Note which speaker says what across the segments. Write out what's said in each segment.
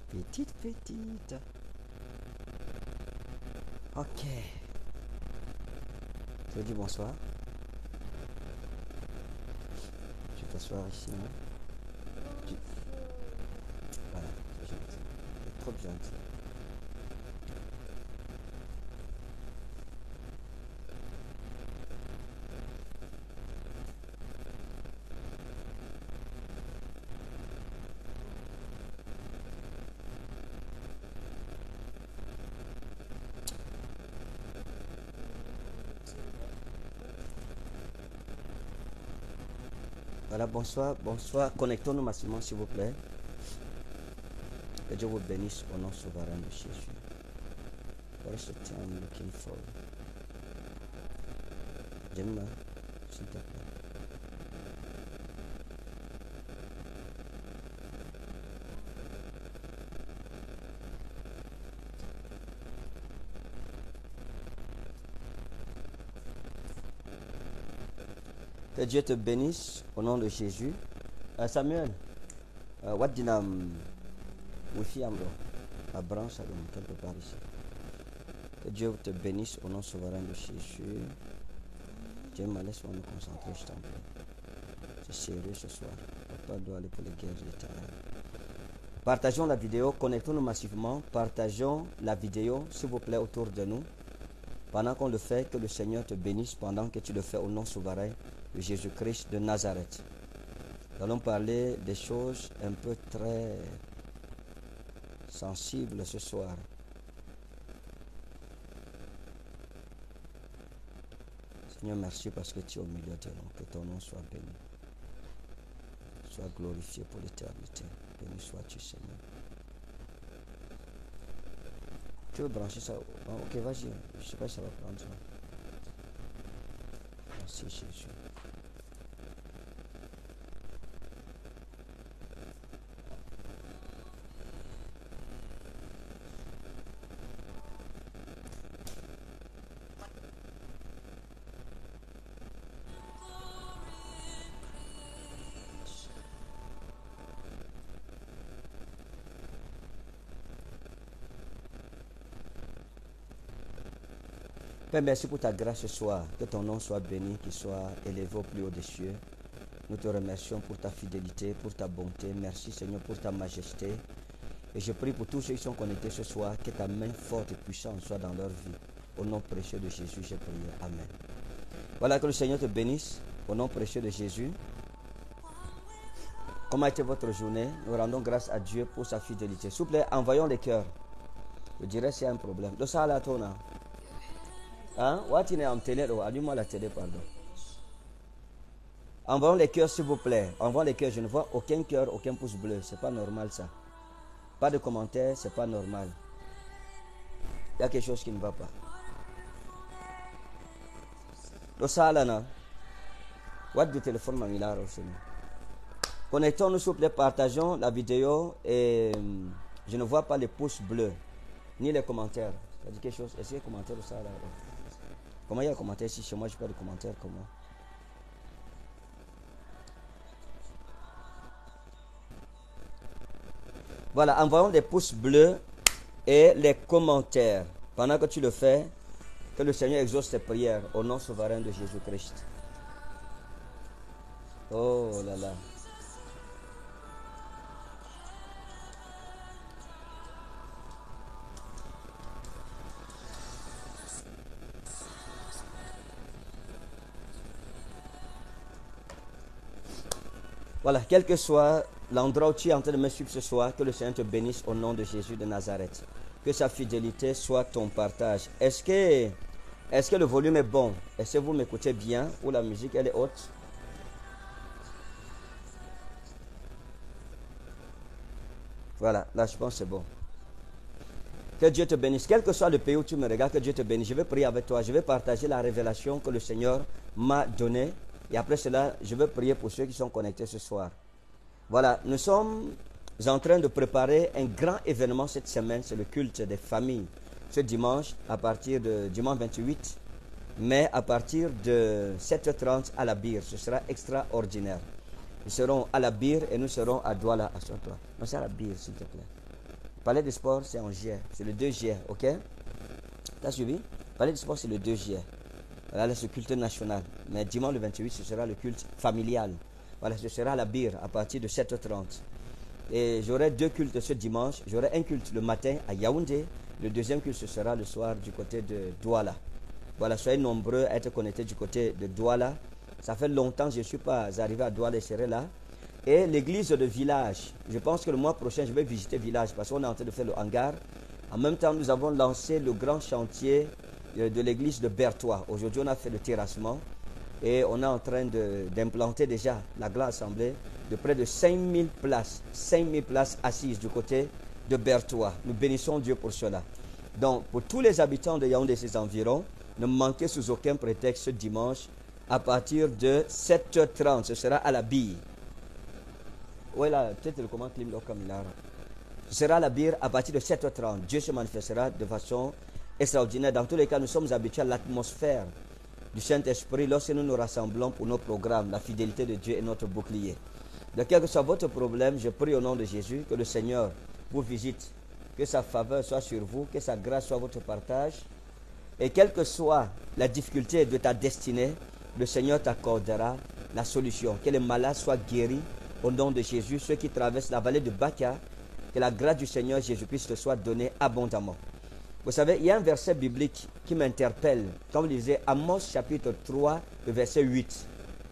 Speaker 1: Petite, petite. Ok. Je vous dis bonsoir. Je vais t'asseoir ici. Hein. Tu... Voilà, c'est gentil. C'est trop gentil. Voilà, bonsoir, bonsoir. Connectons-nous massivement, s'il vous plaît. Que Dieu vous bénisse au nom souverain de Jésus. What is the time looking for? Jemima, s'il te plaît. Que Dieu te bénisse au nom de Jésus. Samuel, what dinam wifi amro la branche quelque part ici. Que Dieu te bénisse au nom souverain de Jésus. Dieu m'a laissé me concentrer, je t'en prie. C'est sérieux ce soir. Papa doit aller pour les guerres éternelles. Partageons la vidéo, connectons-nous massivement. Partageons la vidéo, s'il vous plaît, autour de nous. Pendant qu'on le fait, que le Seigneur te bénisse pendant que tu le fais au nom souverain de Jésus-Christ de Nazareth. Nous allons parler des choses un peu très sensibles ce soir. Seigneur, merci parce que tu es au milieu de nous. Que ton nom soit béni. Sois glorifié pour l'éternité. Béni sois-tu, Seigneur. Tu veux brancher ça? Ok, vas-y. Je ne sais pas si ça va prendre ça. Merci, Jésus. Père, merci pour ta grâce ce soir. Que ton nom soit béni, qu'il soit élevé au plus haut des cieux. Nous te remercions pour ta fidélité, pour ta bonté. Merci Seigneur pour ta majesté. Et je prie pour tous ceux qui sont connectés ce soir, que ta main forte et puissante soit dans leur vie. Au nom précieux de Jésus, j'ai prié. Amen. Voilà, que le Seigneur te bénisse. Au nom précieux de Jésus. Comment a été votre journée? Nous rendons grâce à Dieu pour sa fidélité. S'il vous plaît, envoyons les cœurs. Je dirais s'il y a un problème. Le ça là, ton hein? What in en télé, allume-moi la télé, pardon. Envoyons les cœurs, s'il vous plaît. Envoyons les cœurs. Je ne vois aucun cœur, aucun pouce bleu. C'est pas normal, ça. Pas de commentaires, c'est pas normal. Il y a quelque chose qui ne va pas. Le salana. What du téléphone mamila aussi. Connectons-nous, s'il vous plaît. Partageons la vidéo. Et je ne vois pas les pouces bleus. Ni les commentaires. Ça dit quelque chose. Est-ce qu'il y a des commentaires de ça là? Comment il y a un commentaire ici? Chez moi, je n'ai pas de commentaires. Comment? Voilà, envoyons des pouces bleus et les commentaires. Pendant que tu le fais, que le Seigneur exauce tes prières au nom souverain de Jésus-Christ. Oh là là. Voilà, quel que soit l'endroit où tu es en train de me suivre ce soir, que le Seigneur te bénisse au nom de Jésus de Nazareth. Que sa fidélité soit ton partage. Est-ce que le volume est bon? Est-ce que vous m'écoutez bien? Ou la musique elle est haute? Voilà, là je pense que c'est bon. Que Dieu te bénisse. Quel que soit le pays où tu me regardes, que Dieu te bénisse. Je vais prier avec toi. Je vais partager la révélation que le Seigneur m'a donnée. Et après cela, je vais prier pour ceux qui sont connectés ce soir. Voilà, nous sommes en train de préparer un grand événement cette semaine. C'est le culte des familles. Ce dimanche, à partir de dimanche 28 mai, à partir de 7h30 à la Bire. Ce sera extraordinaire. Nous serons à la Bire et nous serons à Douala, à toi. Non, c'est à la Bire, s'il te plaît. Palais des Sports, c'est en juillet. C'est le 2 juillet, ok? T'as suivi? Palais des Sports, c'est le 2 juillet. Voilà, c'est le culte national. Mais dimanche le 28, ce sera le culte familial. Voilà, ce sera à la Bire à partir de 7h30. Et j'aurai 2 cultes ce dimanche. J'aurai un culte le matin à Yaoundé. Le deuxième culte, ce sera le soir du côté de Douala. Voilà, soyez nombreux à être connectés du côté de Douala. Ça fait longtemps que je ne suis pas arrivé à Douala et je serai là. Et l'église de village, je pense que le mois prochain, je vais visiter village parce qu'on est en train de faire le hangar. En même temps, nous avons lancé le grand chantier de l'église de Berthois. Aujourd'hui, on a fait le terrassement et on est en train d'implanter déjà la grande assemblée de près de 5000 places. 5000 places assises du côté de Berthois. Nous bénissons Dieu pour cela. Donc, pour tous les habitants de Yaoundé et ses environs, ne manquez sous aucun prétexte ce dimanche à partir de 7h30. Ce sera à la bille. Oui, là, peut-être le commande clim comme il a. Ce sera à la bire à partir de 7h30. Dieu se manifestera de façon extraordinaire. Dans tous les cas, nous sommes habitués à l'atmosphère du Saint-Esprit lorsque nous nous rassemblons pour nos programmes. La fidélité de Dieu est notre bouclier. Donc, quel que soit votre problème, je prie au nom de Jésus que le Seigneur vous visite, que sa faveur soit sur vous, que sa grâce soit votre partage. Et quelle que soit la difficulté de ta destinée, le Seigneur t'accordera la solution. Que les malades soient guéris au nom de Jésus. Ceux qui traversent la vallée de Baca, que la grâce du Seigneur Jésus-Christ te soit donnée abondamment. Vous savez, il y a un verset biblique qui m'interpelle. Comme vous lisez, Amos chapitre 3, verset 8.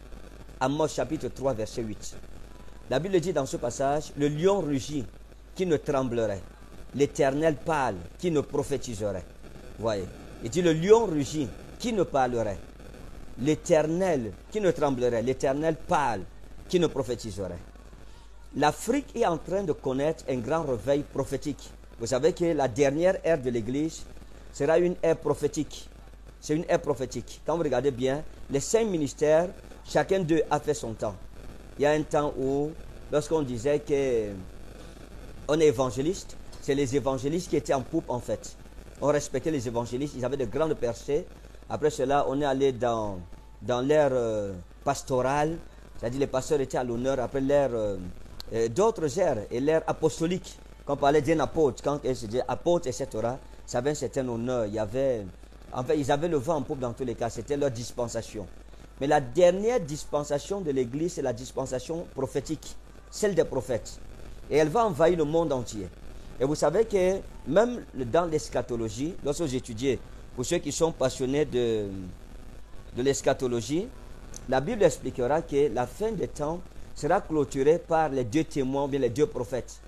Speaker 1: Amos chapitre 3, verset 8. La Bible dit dans ce passage, le lion rugit, qui ne tremblerait. L'Éternel parle, qui ne prophétiserait. Voyez. Il dit le lion rugit, qui ne parlerait. L'Éternel, qui ne tremblerait. L'Éternel parle, qui ne prophétiserait. L'Afrique est en train de connaître un grand réveil prophétique. Vous savez que la dernière ère de l'Église sera une ère prophétique. C'est une ère prophétique. Quand vous regardez bien, les 5 ministères, chacun d'eux a fait son temps. Il y a un temps où, lorsqu'on disait qu'on est évangéliste, c'est les évangélistes qui étaient en poupe en fait. On respectait les évangélistes, ils avaient de grandes percées. Après cela, on est allé dans l'ère pastorale, c'est-à-dire les pasteurs étaient à l'honneur. Après l'ère d'autres ères et l'ère apostolique, quand on parlait d'un apôtre, quand ils se disaient apôtre, etc., ça avait un certain honneur. Il y avait, en fait, ils avaient le vent en poupe dans tous les cas, c'était leur dispensation. Mais la dernière dispensation de l'Église, c'est la dispensation prophétique, celle des prophètes. Et elle va envahir le monde entier. Et vous savez que même dans l'eschatologie, lorsque vous étudiez, pour ceux qui sont passionnés de l'eschatologie, la Bible expliquera que la fin des temps sera clôturée par les 2 témoins, ou bien les 2 prophètes,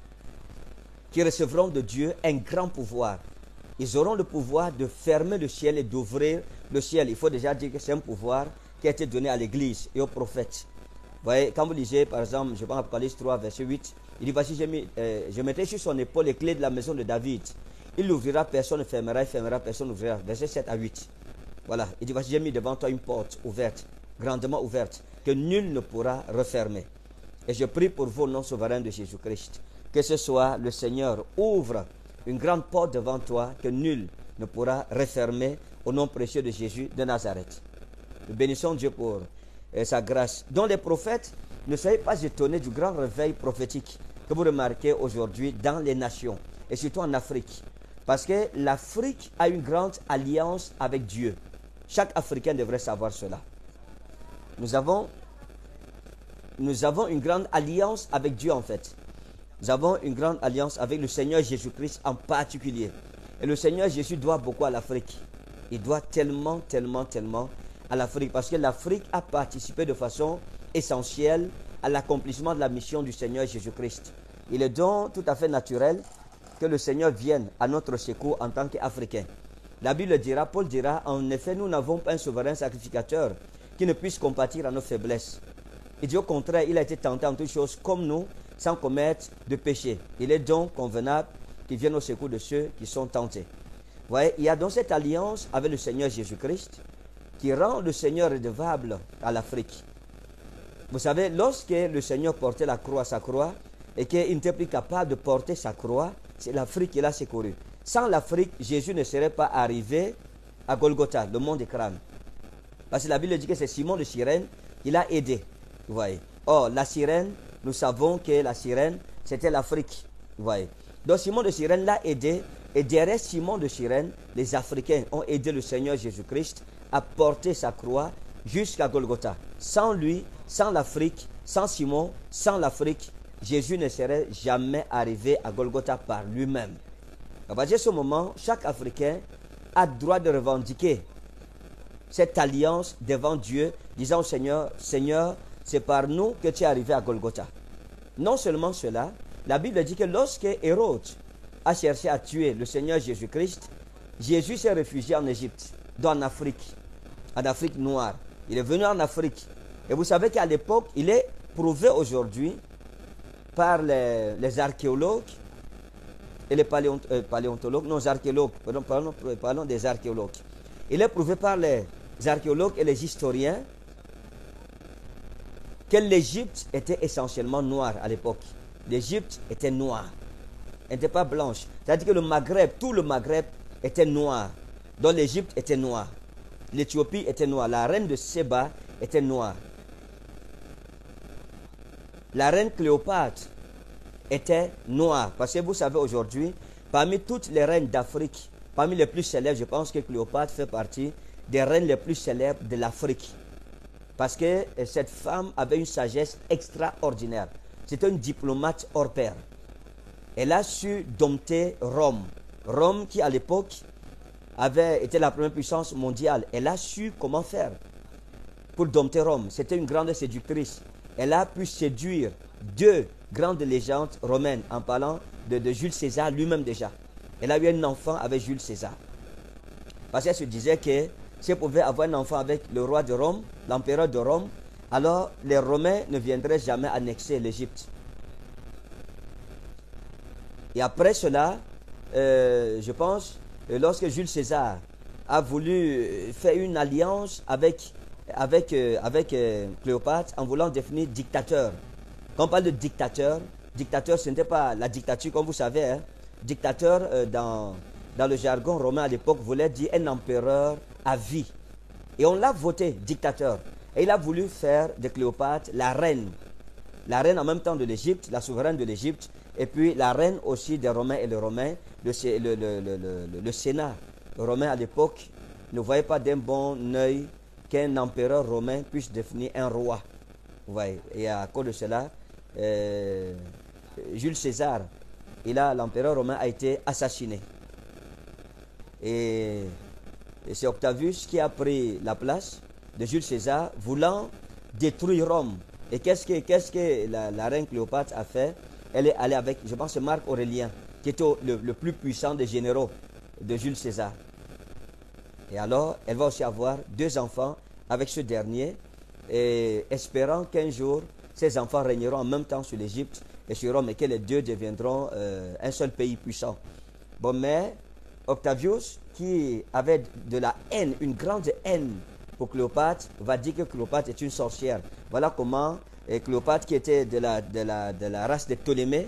Speaker 1: qui recevront de Dieu un grand pouvoir. Ils auront le pouvoir de fermer le ciel et d'ouvrir le ciel. Il faut déjà dire que c'est un pouvoir qui a été donné à l'Église et aux prophètes. Vous voyez, quand vous lisez, par exemple, je prends Apocalypse 3, verset 8, il dit, voici, je mettrai sur son épaule les clés de la maison de David. Il l'ouvrira, personne ne fermera, il fermera, personne n'ouvrira. Verset 7 à 8. Voilà, il dit, voici, j'ai mis devant toi une porte ouverte, grandement ouverte, que nul ne pourra refermer. Et je prie pour vous au nom souverain de Jésus-Christ, que ce soit le Seigneur ouvre une grande porte devant toi, que nul ne pourra refermer, au nom précieux de Jésus de Nazareth. Nous bénissons Dieu pour sa grâce. Donc les prophètes, ne soyez pas étonnés du grand réveil prophétique que vous remarquez aujourd'hui dans les nations, et surtout en Afrique. Parce que l'Afrique a une grande alliance avec Dieu. Chaque Africain devrait savoir cela. Nous avons une grande alliance avec Dieu en fait. Nous avons une grande alliance avec le Seigneur Jésus-Christ en particulier. Et le Seigneur Jésus doit beaucoup à l'Afrique. Il doit tellement, tellement, tellement à l'Afrique. Parce que l'Afrique a participé de façon essentielle à l'accomplissement de la mission du Seigneur Jésus-Christ. Il est donc tout à fait naturel que le Seigneur vienne à notre secours en tant qu'Africains. La Bible dira, Paul dira, en effet, nous n'avons pas un souverain sacrificateur qui ne puisse compatir à nos faiblesses. Il dit au contraire, il a été tenté en toutes choses comme nous, sans commettre de péché. Il est donc convenable qu'il vienne au secours de ceux qui sont tentés. Vous voyez, il y a donc cette alliance avec le Seigneur Jésus-Christ qui rend le Seigneur redevable à l'Afrique. Vous savez, lorsque le Seigneur portait la croix, sa croix, et qu'il n'était plus capable de porter sa croix, c'est l'Afrique qui l'a secouru. Sans l'Afrique, Jésus ne serait pas arrivé à Golgotha, le mont des crânes. Parce que la Bible dit que c'est Simon de Cyrène qui l'a aidé. Vous voyez. Or, la sirène, nous savons que la sirène, c'était l'Afrique. Vous voyez. Donc Simon de Cyrène l'a aidé. Et derrière Simon de Cyrène, les Africains ont aidé le Seigneur Jésus-Christ à porter sa croix jusqu'à Golgotha. Sans lui, sans l'Afrique, sans Simon, sans l'Afrique, Jésus ne serait jamais arrivé à Golgotha par lui-même. À partir de ce moment, chaque Africain a le droit de revendiquer cette alliance devant Dieu, disant au Seigneur, Seigneur, c'est par nous que tu es arrivé à Golgotha. Non seulement cela, la Bible dit que lorsque Hérode a cherché à tuer le Seigneur Jésus-Christ, Jésus s'est réfugié en Égypte, en Afrique noire. Il est venu en Afrique. Et vous savez qu'à l'époque, il est prouvé aujourd'hui par les archéologues et les paléontologues, non, les archéologues, parlons des archéologues. Il est prouvé par les archéologues et les historiens que l'Égypte était essentiellement noire à l'époque. L'Égypte était noire. Elle n'était pas blanche. C'est-à-dire que le Maghreb, tout le Maghreb était noir. Donc l'Égypte était noire. L'Éthiopie était noire. La reine de Séba était noire. La reine Cléopâtre était noire. Parce que vous savez aujourd'hui, parmi toutes les reines d'Afrique, parmi les plus célèbres, je pense que Cléopâtre fait partie des reines les plus célèbres de l'Afrique. Parce que cette femme avait une sagesse extraordinaire. C'était une diplomate hors pair. Elle a su dompter Rome. Rome qui à l'époque avait été la première puissance mondiale. Elle a su comment faire pour dompter Rome. C'était une grande séductrice. Elle a pu séduire deux grandes légendes romaines en parlant de Jules César lui-même déjà. Elle a eu un enfant avec Jules César. Parce qu'elle se disait que si elle pouvait avoir un enfant avec le roi de Rome, l'empereur de Rome, alors les Romains ne viendraient jamais annexer l'Égypte. Et après cela, je pense, lorsque Jules César a voulu faire une alliance avec Cléopâtre en voulant devenir dictateur. Quand on parle de dictateur, ce n'était pas la dictature comme vous savez. Hein. Dictateur dans le jargon romain à l'époque voulait dire un empereur à vie. Et on l'a voté dictateur. Et il a voulu faire de Cléopâtre la reine. La reine en même temps de l'Égypte, la souveraine de l'Égypte, et puis la reine aussi des Romains et les Romains, le Sénat romain à l'époque ne voyait pas d'un bon œil qu'un empereur romain puisse devenir un roi. Vous voyez. Et à cause de cela, Jules César, l'empereur romain a été assassiné. Et c'est Octavius qui a pris la place de Jules César, voulant détruire Rome. Et qu'est-ce que la reine Cléopâtre a fait? Elle est allée avec, je pense, Marc Aurélien, qui était le plus puissant des généraux de Jules César. Et alors, elle va aussi avoir 2 enfants avec ce dernier, et espérant qu'un jour, ces enfants régneront en même temps sur l'Égypte et sur Rome, et que les 2 deviendront un seul pays puissant. Bon, mais Octavius, qui avait de la haine, une grande haine pour Cléopâtre, va dire que Cléopâtre est une sorcière. Voilà comment Cléopâtre, qui était de la race des Ptolémées,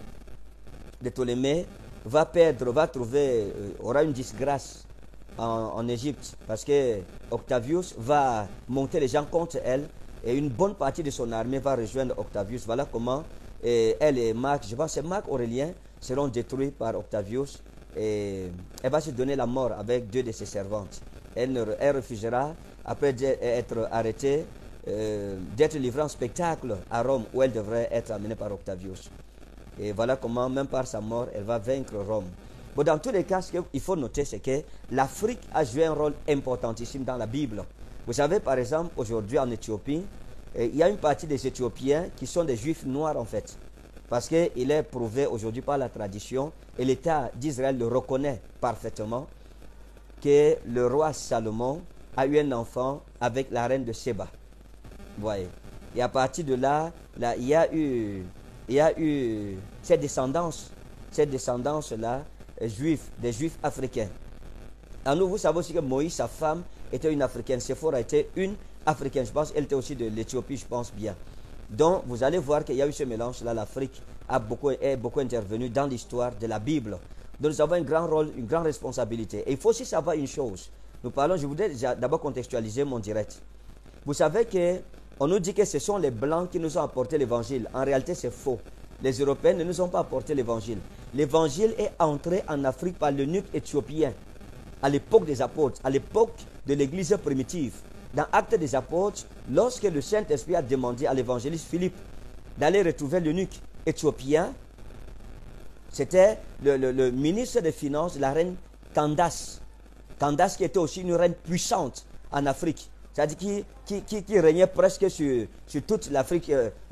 Speaker 1: aura une disgrâce en Égypte, parce que Octavius va monter les gens contre elle, et une bonne partie de son armée va rejoindre Octavius. Voilà comment elle et Marc, je pense que c'est Marc Aurélien, seront détruits par Octavius, et elle va se donner la mort avec 2 de ses servantes. Elle refusera, après être arrêtée, d'être livrée en spectacle à Rome, où elle devrait être amenée par Octavius. Et voilà comment, même par sa mort, elle va vaincre Rome. Bon, dans tous les cas, ce qu'il faut noter, c'est que l'Afrique a joué un rôle importantissime dans la Bible. Vous savez, par exemple, aujourd'hui en Éthiopie, il y a une partie des Éthiopiens qui sont des Juifs noirs en fait. Parce qu'il est prouvé aujourd'hui par la tradition, et l'État d'Israël le reconnaît parfaitement, que le roi Salomon a eu un enfant avec la reine de Séba. Vous voyez. Et à partir de là, il y a eu cette descendance-là, des Juifs africains. En nous, vous savez aussi que Moïse, sa femme, était une Africaine. Séphora était une Africaine. Je pense qu'elle était aussi de l'Éthiopie, je pense bien. Donc, vous allez voir qu'il y a eu ce mélange-là. L'Afrique est beaucoup intervenue dans l'histoire de la Bible. Donc, nous avons un grand rôle, une grande responsabilité. Et il faut aussi savoir une chose. Je voudrais d'abord contextualiser mon direct. Vous savez qu'on nous dit que ce sont les Blancs qui nous ont apporté l'évangile. En réalité, c'est faux. Les Européens ne nous ont pas apporté l'évangile. l'évangile est entré en Afrique par l'eunuque éthiopien à l'époque des apôtres, à l'époque de l'église primitive. Dans Actes des apôtres, lorsque le Saint-Esprit a demandé à l'évangéliste Philippe d'aller retrouver l'eunuque éthiopien, c'était le ministre des Finances de la reine Candace. Candace qui était aussi une reine puissante en Afrique. C'est-à-dire qui régnait presque sur toute l'Afrique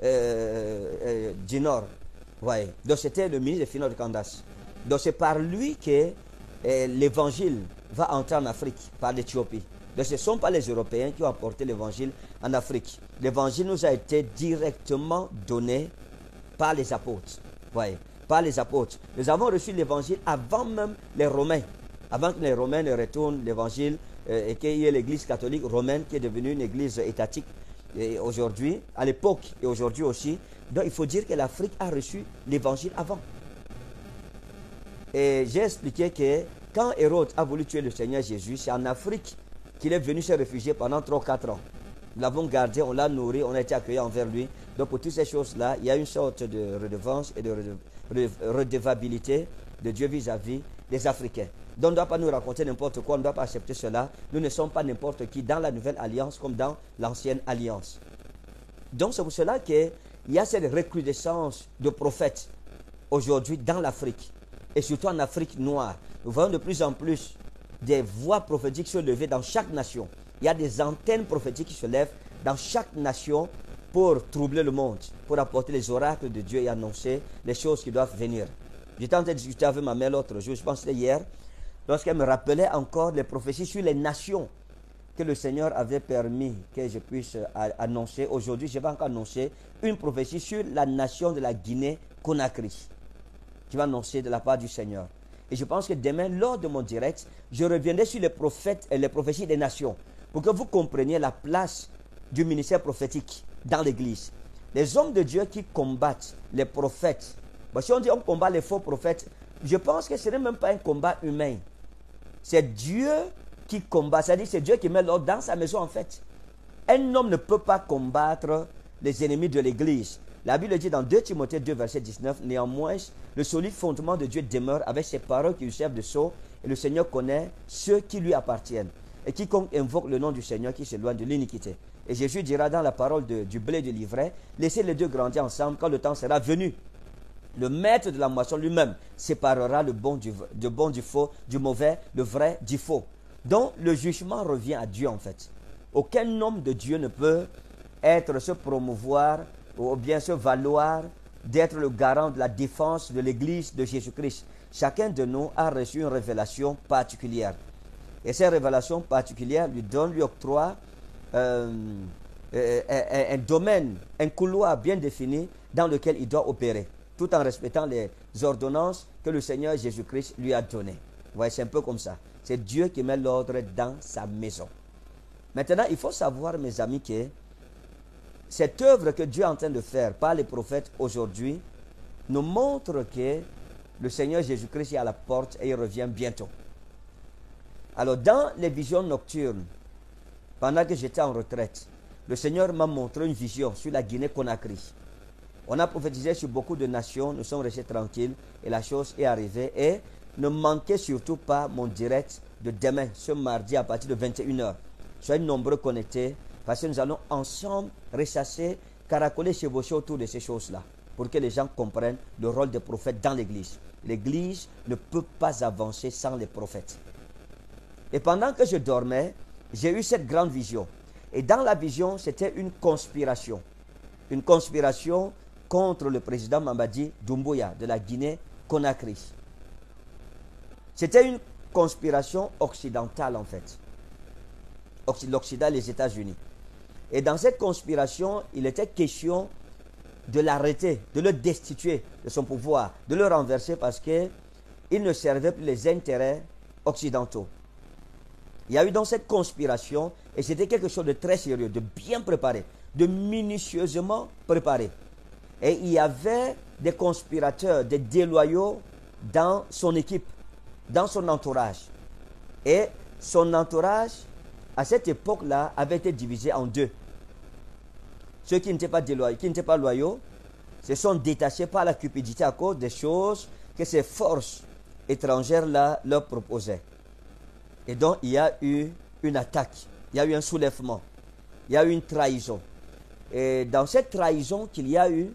Speaker 1: du Nord. Ouais. Donc c'était le ministre des Finances de Candace. Donc c'est par lui que l'évangile va entrer en Afrique, par l'Éthiopie. Donc ce ne sont pas les Européens qui ont apporté l'évangile en Afrique. L'évangile nous a été directement donné par les apôtres. Ouais. Par les apôtres. Nous avons reçu l'évangile avant même les Romains. Avant que les Romains ne retournent l'évangile et qu'il y ait l'église catholique romaine qui est devenue une église étatique aujourd'hui, à l'époque et aujourd'hui aussi. Donc il faut dire que l'Afrique a reçu l'évangile avant. Et j'ai expliqué que quand Hérode a voulu tuer le Seigneur Jésus, c'est en Afrique qu'il est venu se réfugier pendant 3 ou 4 ans. Nous l'avons gardé, on l'a nourri, on a été accueillis envers lui. Donc pour toutes ces choses-là, il y a une sorte de redevance et de redevabilité de Dieu vis-à-vis des Africains. Donc on ne doit pas nous raconter n'importe quoi, on ne doit pas accepter cela. Nous ne sommes pas n'importe qui dans la nouvelle alliance comme dans l'ancienne alliance. Donc c'est pour cela qu'il y a cette recrudescence de prophètes aujourd'hui dans l'Afrique. Et surtout en Afrique noire. Nous voyons de plus en plus des voix prophétiques se lever dans chaque nation. Il y a des antennes prophétiques qui se lèvent dans chaque nation pour troubler le monde, pour apporter les oracles de Dieu et annoncer les choses qui doivent venir. J'étais en train de discuter avec ma mère l'autre jour, je pense que c'était hier, lorsqu'elle me rappelait encore les prophéties sur les nations que le Seigneur avait permis que je puisse annoncer. Aujourd'hui, je vais encore annoncer une prophétie sur la nation de la Guinée-Conakry. Je vais annoncer de la part du Seigneur. Et je pense que demain, lors de mon direct, je reviendrai sur les prophètes et les prophéties des nations pour que vous compreniez la place du ministère prophétique dans l'Église. Les hommes de Dieu qui combattent les prophètes, si on dit on combat les faux prophètes, je pense que ce n'est même pas un combat humain. C'est Dieu qui combat, c'est-à-dire c'est Dieu qui met l'ordre dans sa maison en fait. Un homme ne peut pas combattre les ennemis de l'Église. La Bible dit dans 2 Timothée 2, verset 19, « Néanmoins, le solide fondement de Dieu demeure avec ses paroles qui lui servent de sceau, et le Seigneur connaît ceux qui lui appartiennent. Et quiconque invoque le nom du Seigneur qui s'éloigne de l'iniquité. » Et Jésus dira dans la parole du blé et du livret, « Laissez les deux grandir ensemble quand le temps sera venu. Le maître de la moisson lui-même séparera le bon du faux, du mauvais, le vrai du faux. » Donc, le jugement revient à Dieu en fait. Aucun homme de Dieu ne peut se promouvoir ou bien se valoir d'être le garant de la défense de l'Église de Jésus-Christ. Chacun de nous a reçu une révélation particulière. Et cette révélation particulière lui octroie un domaine, un couloir bien défini dans lequel il doit opérer, tout en respectant les ordonnances que le Seigneur Jésus-Christ lui a données. Vous voyez, c'est un peu comme ça. C'est Dieu qui met l'ordre dans sa maison. Maintenant, il faut savoir, mes amis, que cette œuvre que Dieu est en train de faire par les prophètes aujourd'hui nous montre que le Seigneur Jésus-Christ est à la porte et il revient bientôt. Alors, dans les visions nocturnes, pendant que j'étais en retraite, le Seigneur m'a montré une vision sur la Guinée-Conakry. On a prophétisé sur beaucoup de nations, nous sommes restés tranquilles et la chose est arrivée. Et ne manquez surtout pas mon direct de demain, ce mardi à partir de 21 h. Soyez nombreux connectés parce que nous allons ensemble ressasser, caracoler, chevaucher autour de ces choses-là pour que les gens comprennent le rôle des prophètes dans l'Église. L'Église ne peut pas avancer sans les prophètes. Et pendant que je dormais, j'ai eu cette grande vision. Et dans la vision, c'était une conspiration. Une conspiration contre le président Mamadi Doumbouya de la Guinée-Conakry. C'était une conspiration occidentale en fait. L'Occident et les États-Unis. Et dans cette conspiration, il était question de l'arrêter, de le destituer de son pouvoir, de le renverser parce qu'il ne servait plus les intérêts occidentaux. Il y a eu donc cette conspiration et c'était quelque chose de très sérieux, de bien préparé, de minutieusement préparé. Et il y avait des conspirateurs, des déloyaux dans son équipe, dans son entourage. Et son entourage, à cette époque-là, avait été divisé en deux. Ceux qui n'étaient pas loyaux, se sont détachés par la cupidité à cause des choses que ces forces étrangères-là leur proposaient. Et donc, il y a eu une attaque, il y a eu un soulèvement, il y a eu une trahison. Et dans cette trahison qu'il y a eu,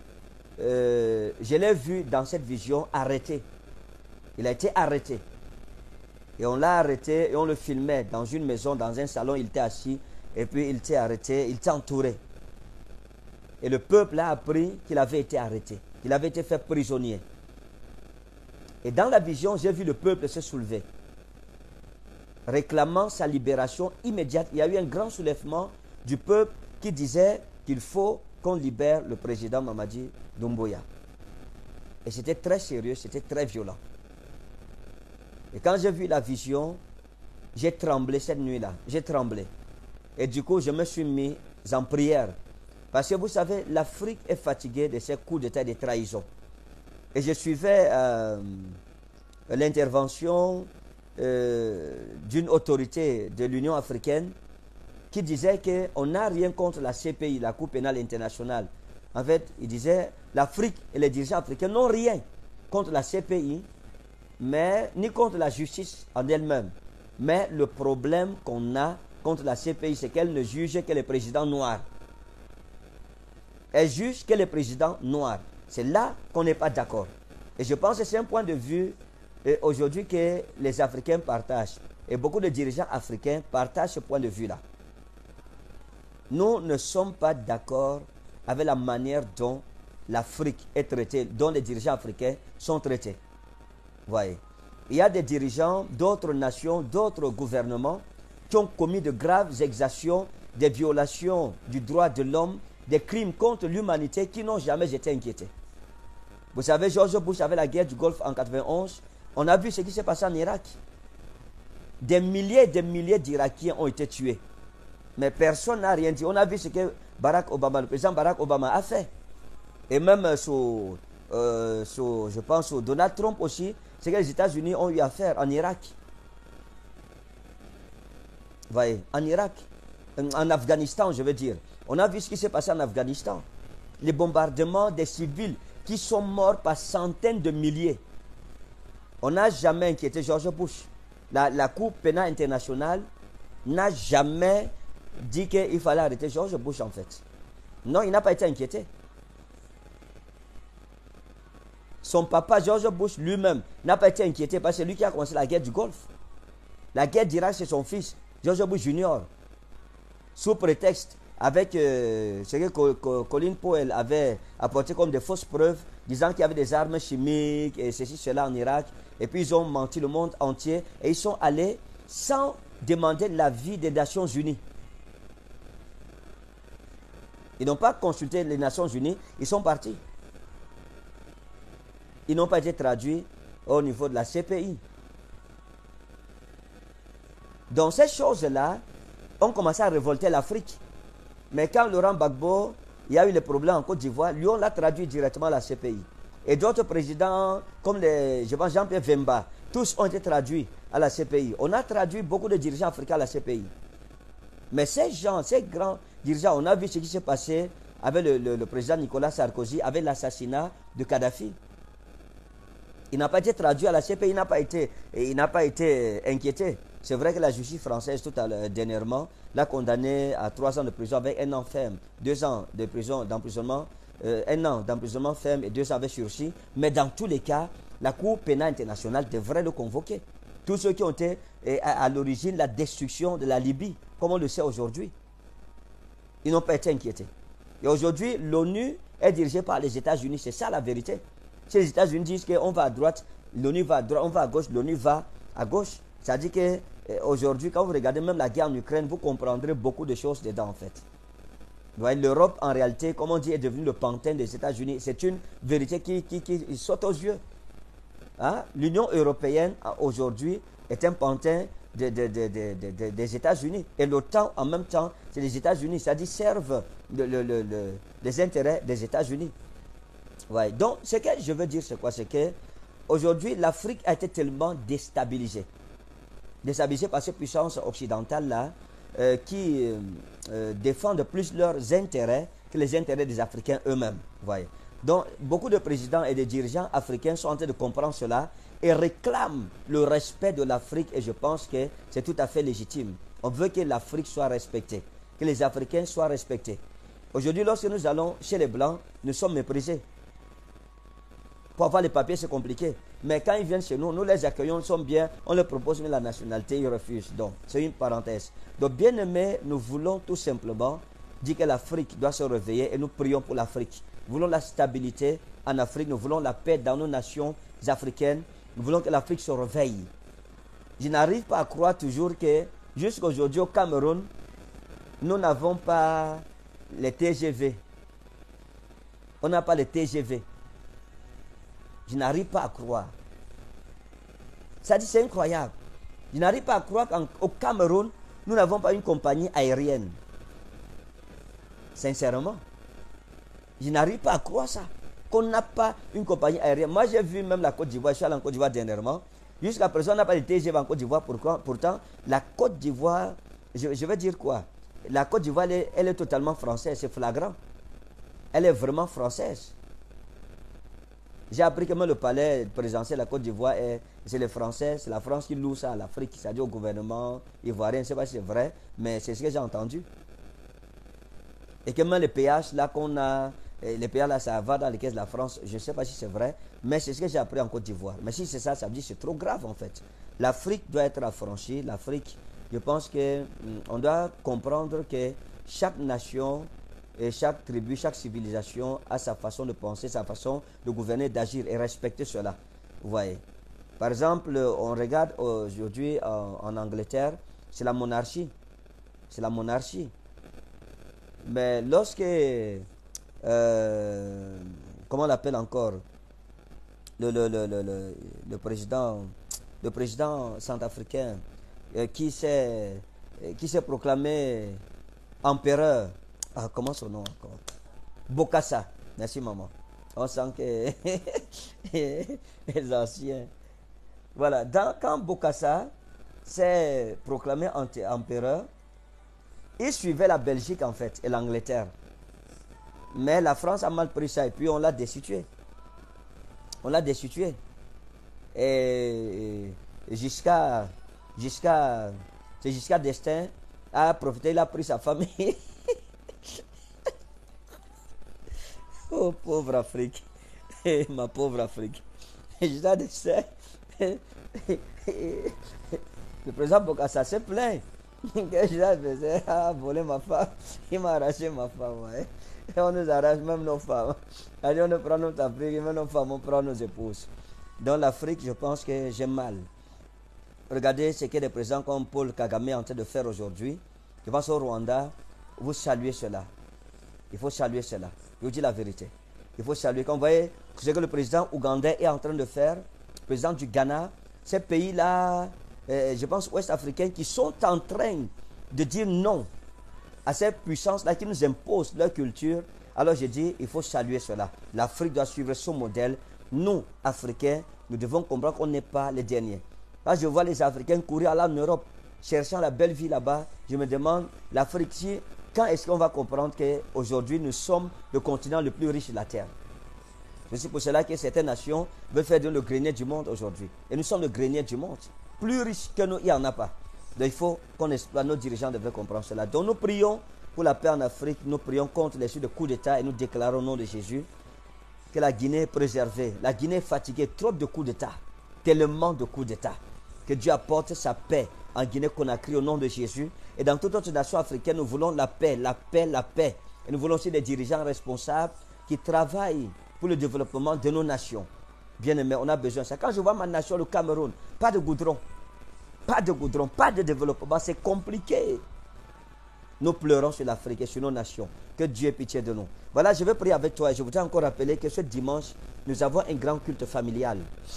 Speaker 1: je l'ai vu dans cette vision arrêté. Il a été arrêté. Et on l'a arrêté et on le filmait dans une maison, dans un salon, il était assis et puis il était arrêté, il était entouré. Et le peuple a appris qu'il avait été arrêté, qu'il avait été fait prisonnier. Et dans la vision, j'ai vu le peuple se soulever, réclamant sa libération immédiate. Il y a eu un grand soulèvement du peuple qui disait qu'il faut qu'on libère le président Mamadi Doumbouya. Et c'était très sérieux, c'était très violent. Et quand j'ai vu la vision, j'ai tremblé cette nuit-là, j'ai tremblé. Et du coup, je me suis mis en prière. Parce que vous savez, l'Afrique est fatiguée de ces coups d'État et des trahisons. Et je suivais l'intervention d'une autorité de l'Union africaine qui disait qu'on n'a rien contre la CPI, la Cour pénale internationale. En fait, il disait l'Afrique et les dirigeants africains n'ont rien contre la CPI, mais ni contre la justice en elle-même. Mais le problème qu'on a contre la CPI, c'est qu'elle ne juge que les présidents noirs. Elle juge que les présidents noirs. C'est là qu'on n'est pas d'accord. Et je pense que c'est un point de vue aujourd'hui que les Africains partagent. Et beaucoup de dirigeants africains partagent ce point de vue-là. Nous ne sommes pas d'accord avec la manière dont l'Afrique est traitée, dont les dirigeants africains sont traités. Voyez. Il y a des dirigeants d'autres nations, d'autres gouvernements qui ont commis de graves exactions, des violations du droit de l'homme, des crimes contre l'humanité qui n'ont jamais été inquiétés. Vous savez, George Bush avait la guerre du Golfe en 91. On a vu ce qui s'est passé en Irak. Des milliers d'Irakiens ont été tués. Mais personne n'a rien dit. On a vu ce que Barack Obama, le président Barack Obama a fait. Et même je pense, Donald Trump aussi, ce que les États-Unis ont eu à faire en Irak. Vous voyez, en Irak, en Afghanistan, je veux dire. On a vu ce qui s'est passé en Afghanistan. Les bombardements des civils qui sont morts par centaines de milliers. On n'a jamais inquiété George Bush. La Cour pénale internationale n'a jamais dit qu'il fallait arrêter George Bush en fait. Non, il n'a pas été inquiété. Son papa George Bush lui-même n'a pas été inquiété parce que c'est lui qui a commencé la guerre du Golfe. La guerre d'Irak, c'est son fils, George Bush Jr. Sous prétexte, avec ce que Colin Powell avait apporté comme des fausses preuves, disant qu'il y avait des armes chimiques et ceci, cela en Irak. Et puis ils ont menti le monde entier et ils sont allés sans demander l'avis des Nations Unies. Ils n'ont pas consulté les Nations Unies, ils sont partis. Ils n'ont pas été traduits au niveau de la CPI. Donc ces choses-là ont commencé à révolter l'Afrique. Mais quand Laurent Gbagbo, il y a eu les problèmes en Côte d'Ivoire, lui on l'a traduit directement à la CPI. Et d'autres présidents, comme je pense Jean-Pierre Vemba, tous ont été traduits à la CPI. On a traduit beaucoup de dirigeants africains à la CPI. Mais ces gens, ces grands dirigeants, on a vu ce qui s'est passé avec le président Nicolas Sarkozy, avec l'assassinat de Kadhafi. Il n'a pas été traduit à la CPI, il n'a pas été inquiété. C'est vrai que la justice française, tout à l'heure, dernièrement, l'a condamné à 3 ans de prison avec 1 an ferme, 2 ans de prison d'emprisonnement, 1 an d'emprisonnement ferme et 2 ans avec sursis. Mais dans tous les cas, la Cour pénale internationale devrait le convoquer. Tous ceux qui ont été à l'origine de la destruction de la Libye, comme on le sait aujourd'hui, ils n'ont pas été inquiétés. Et aujourd'hui, l'ONU est dirigée par les États-Unis, c'est ça la vérité. Si les États-Unis disent qu'on va à droite, l'ONU va à droite, on va à gauche, l'ONU va à gauche. Ça dit qu'aujourd'hui, quand vous regardez même la guerre en Ukraine, vous comprendrez beaucoup de choses dedans en fait. L'Europe, en réalité, comme on dit, est devenue le pantin des États-Unis. C'est une vérité qui saute aux yeux. Hein? L'Union européenne, aujourd'hui, est un pantin des États-Unis. Et l'OTAN, en même temps, c'est les États-Unis. C'est-à-dire servent les intérêts des États-Unis. Ouais. Donc, ce que je veux dire, c'est quoi? C'est qu'aujourd'hui, l'Afrique a été tellement déstabilisée. Déstabilisée par ces puissances occidentales-là qui défendent plus leurs intérêts que les intérêts des Africains eux-mêmes. Donc, beaucoup de présidents et de dirigeants africains sont en train de comprendre cela et réclament le respect de l'Afrique et je pense que c'est tout à fait légitime. On veut que l'Afrique soit respectée, que les Africains soient respectés. Aujourd'hui, lorsque nous allons chez les Blancs, nous sommes méprisés. Pour avoir les papiers, c'est compliqué. Mais quand ils viennent chez nous, nous les accueillons, nous sommes bien, on leur propose la nationalité, ils refusent. Donc, c'est une parenthèse. Donc, bien aimés, nous voulons tout simplement dire que l'Afrique doit se réveiller et nous prions pour l'Afrique. Nous voulons la stabilité en Afrique, nous voulons la paix dans nos nations africaines, nous voulons que l'Afrique se réveille. Je n'arrive pas à croire toujours que jusqu'à aujourd'hui au Cameroun, nous n'avons pas les TGV. On n'a pas les TGV. Je n'arrive pas à croire. Ça dit, c'est incroyable. Je n'arrive pas à croire qu'au Cameroun, nous n'avons pas une compagnie aérienne. Sincèrement. Je n'arrive pas à croire ça. Qu'on n'a pas une compagnie aérienne. Moi, j'ai vu même la Côte d'Ivoire. Je suis allé en Côte d'Ivoire dernièrement. Jusqu'à présent, on n'a pas de TGV en Côte d'Ivoire. Pourtant, la Côte d'Ivoire, je vais dire quoi? La Côte d'Ivoire, elle est totalement française. C'est flagrant. Elle est vraiment française. J'ai appris que même le palais présidentiel de la Côte d'Ivoire, c'est les Français, c'est la France qui loue ça à l'Afrique, c'est-à-dire au gouvernement ivoirien. Je ne sais pas si c'est vrai, mais c'est ce que j'ai entendu. Et que même les péages là qu'on a, les péages là, ça va dans les caisses de la France. Je ne sais pas si c'est vrai, mais c'est ce que j'ai appris en Côte d'Ivoire. Mais si c'est ça, ça veut dire que c'est trop grave en fait. L'Afrique doit être affranchie. L'Afrique, je pense qu'on doit comprendre que chaque nation et chaque tribu, chaque civilisation a sa façon de penser, sa façon de gouverner, d'agir et respecter cela. Vous voyez. Par exemple, on regarde aujourd'hui en Angleterre, c'est la monarchie. C'est la monarchie. Mais lorsque, comment on l'appelle encore, le président centrafricain qui s'est proclamé empereur. Ah, comment son nom encore? Bokassa. Merci maman. On sent que les anciens. Voilà. Quand Bokassa s'est proclamé empereur, il suivait la Belgique en fait et l'Angleterre. Mais la France a mal pris ça et puis on l'a destitué. On l'a destitué. Et Giscard d'Estaing a profité, il a pris sa famille. Oh, pauvre Afrique. Ma pauvre Afrique. Giscard d'Estaing. Le président Bokassa s'est plaint. Giscard d'Estaing a volé ma femme. Il m'a arraché ma femme. Ouais. Et on nous arrache même nos femmes. Allez, on nous prend notre Afrique, même nos femmes, on prend nos épouses. Dans l'Afrique, je pense que j'ai mal. Regardez ce que des présidents comme Paul Kagame est en train de faire aujourd'hui. Je pense au Rwanda, vous saluez cela. Il faut saluer cela. Je vous dis la vérité. Il faut saluer. Quand vous voyez ce que le président ougandais est en train de faire, le président du Ghana, ces pays-là, je pense ouest-africains, qui sont en train de dire non à ces puissances-là qui nous imposent leur culture. Alors je dis, il faut saluer cela. L'Afrique doit suivre son modèle. Nous, Africains, nous devons comprendre qu'on n'est pas les derniers. Quand je vois les Africains courir en Europe, cherchant la belle vie là-bas, je me demande, l'Afrique, quand est-ce qu'on va comprendre qu'aujourd'hui, nous sommes le continent le plus riche de la Terre? C'est pour cela que certaines nations veulent faire de le grenier du monde aujourd'hui. Et nous sommes le grenier du monde. Plus riche que nous, il n'y en a pas. Donc il faut qu'on exploite, nos dirigeants devraient comprendre cela. Donc nous prions pour la paix en Afrique, nous prions contre les suites de coups d'État et nous déclarons au nom de Jésus que la Guinée est préservée. La Guinée est fatiguée, trop de coups d'État, tellement de coups d'État. Que Dieu apporte sa paix en Guinée-Conakry au nom de Jésus. Et dans toute autre nation africaine, nous voulons la paix, la paix, la paix. Et nous voulons aussi des dirigeants responsables qui travaillent pour le développement de nos nations. Bien aimé, on a besoin de ça. Quand je vois ma nation, le Cameroun, pas de goudron. Pas de goudron, pas de développement, c'est compliqué. Nous pleurons sur l'Afrique et sur nos nations. Que Dieu ait pitié de nous. Voilà, je vais prier avec toi et je voudrais encore rappeler que ce dimanche, nous avons un grand culte familial.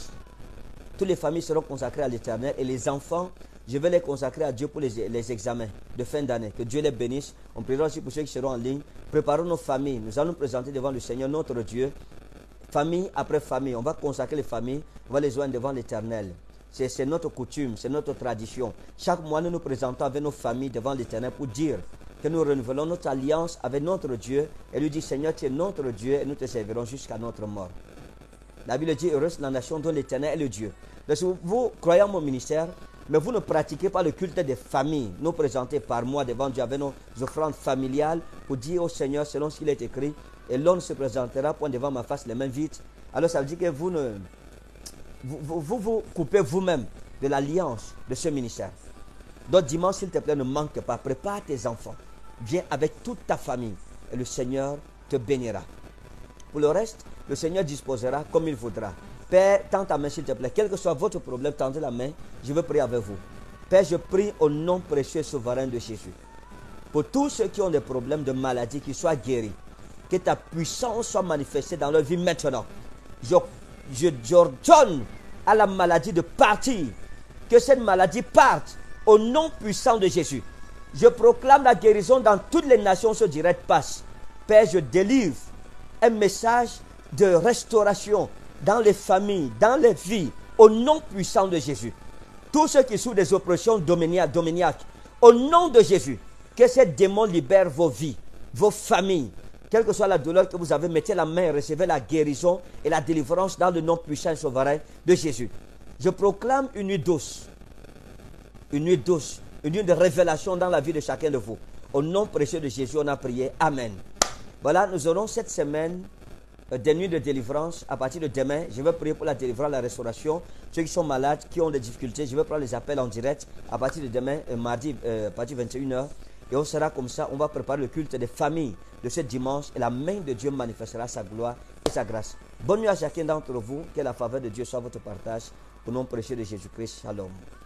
Speaker 1: Toutes les familles seront consacrées à l'Éternel et les enfants, je vais les consacrer à Dieu pour les examens de fin d'année. Que Dieu les bénisse. On priera aussi pour ceux qui seront en ligne. Préparons nos familles. Nous allons nous présenter devant le Seigneur, notre Dieu. Famille après famille. On va consacrer les familles. On va les joindre devant l'Éternel. C'est notre coutume, c'est notre tradition. Chaque mois, nous nous présentons avec nos familles devant l'Éternel pour dire que nous renouvelons notre alliance avec notre Dieu et lui dit, Seigneur, tu es notre Dieu et nous te servirons jusqu'à notre mort. La Bible dit, heureuse la nation dont l'Éternel est le Dieu. Donc, si vous croyez en mon ministère, mais vous ne pratiquez pas le culte des familles, nous présenter par mois devant Dieu avec nos offrandes familiales pour dire au Seigneur selon ce qu'il est écrit, et l'homme se présentera point devant ma face les mains vides. Alors ça veut dire que vous coupez vous-même de l'alliance de ce ministère. Donc dimanche, s'il te plaît, ne manque pas. Prépare tes enfants. Viens avec toute ta famille et le Seigneur te bénira. Pour le reste, le Seigneur disposera comme il voudra. Père, tends ta main s'il te plaît. Quel que soit votre problème, tendez la main. Je veux prier avec vous. Père, je prie au nom précieux et souverain de Jésus. Pour tous ceux qui ont des problèmes de maladie, qu'ils soient guéris. Que ta puissance soit manifestée dans leur vie maintenant. J'ordonne à la maladie de partir. Que cette maladie parte au nom puissant de Jésus. Je proclame la guérison dans toutes les nations. Ce direct passe. Père, je délivre un message de restauration dans les familles, dans les vies, au nom puissant de Jésus. Tous ceux qui souffrent des oppressions dominiaques, au nom de Jésus, que ces démons libèrent vos vies, vos familles. Quelle que soit la douleur que vous avez, mettez la main et recevez la guérison et la délivrance dans le nom puissant et souverain de Jésus. Je proclame une nuit douce, une nuit douce, une nuit de révélation dans la vie de chacun de vous. Au nom précieux de Jésus, on a prié. Amen. Voilà, nous aurons cette semaine des nuits de délivrance. À partir de demain, je vais prier pour la délivrance, la restauration. Ceux qui sont malades, qui ont des difficultés, je vais prendre les appels en direct à partir de demain, mardi, à partir de 21h. Et on sera comme ça, on va préparer le culte des familles de ce dimanche. Et la main de Dieu manifestera sa gloire et sa grâce. Bonne nuit à chacun d'entre vous. Que la faveur de Dieu soit votre partage. Au nom précieux de Jésus-Christ. Shalom.